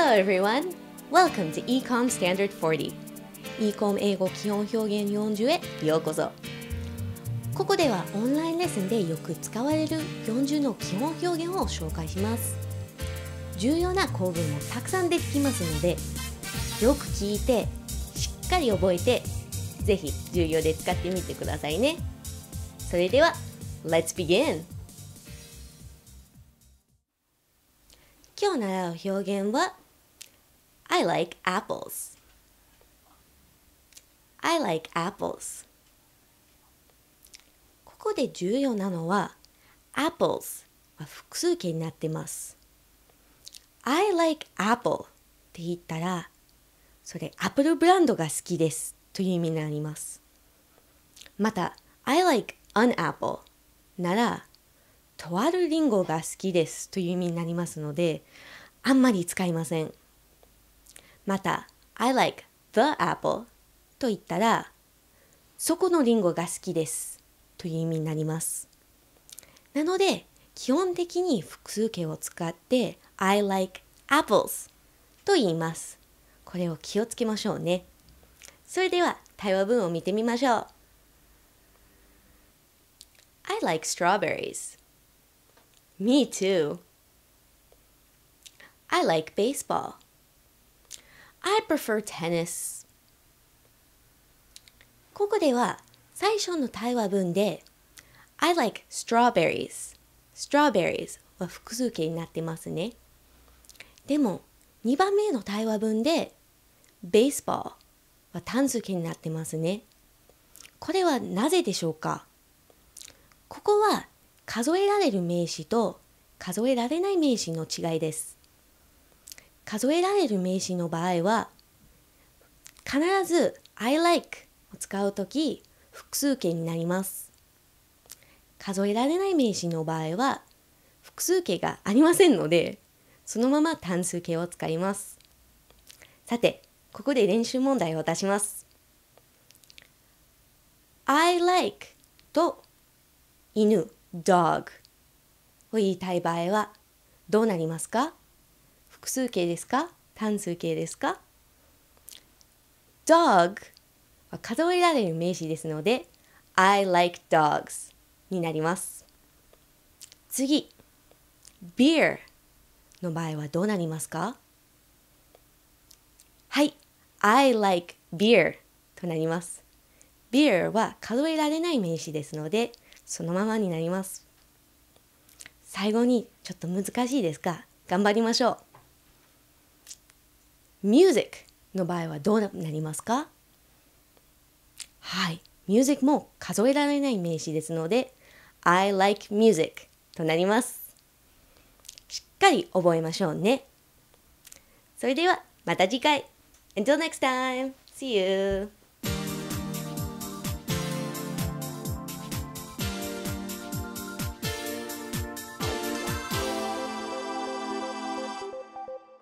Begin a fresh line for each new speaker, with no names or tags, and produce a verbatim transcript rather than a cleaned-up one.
Hello everyone! Welcome to Ecom Standard フォーゼロ Ecom 英語基本表現よんじゅうへようこそ。ここではオンラインレッスンでよく使われるよんじゅうの基本表現を紹介します。重要な構文もたくさん出てきますので、よく聞いてしっかり覚えて、ぜひ授業で使ってみてくださいね。それでは Let's begin! 今日習う表現は I like apples I like apples ここで重要なのは apples は複数形になってます。 I like apple って言ったらそれアップルブランドが好きですという意味になります。また I like an apple ならとあるリンゴが好きですという意味になりますので、あんまり使いません。また I like the apple と言ったらそこのリンゴが好きですという意味になります。なので基本的に複数形を使って I like apples と言います。これを気をつけましょうね。それでは対話文を見てみましょう。I like strawberries. Me too. I like baseball. I prefer tennis. ここでは最初の対話文で I like strawberries. Strawberries は複数形になってますね。でもにばんめの対話文で baseball は単数形になってますね。これはなぜでしょうか？ここは数えられる名詞と数えられない名詞の違いです。数えられる名詞の場合は必ず I like を使うとき複数形になります。数えられない名詞の場合は複数形がありませんのでそのまま単数形を使います。さて、ここで練習問題を出します。I like と犬 dog を言いたい場合はどうなりますか？複数形ですか？単数形ですか？ dog は数えられる名詞ですので I like dogs になります。次 beer の場合はどうなりますか？はい、I like beer となります。beer は数えられない名詞ですのでそのままになります。最後にちょっと難しいですが頑張りましょう。music の場合はどうなりますか？はい、music も数えられない名詞ですので I like music となります。しっかり覚えましょうね。それではまた次回。Until next time. See you.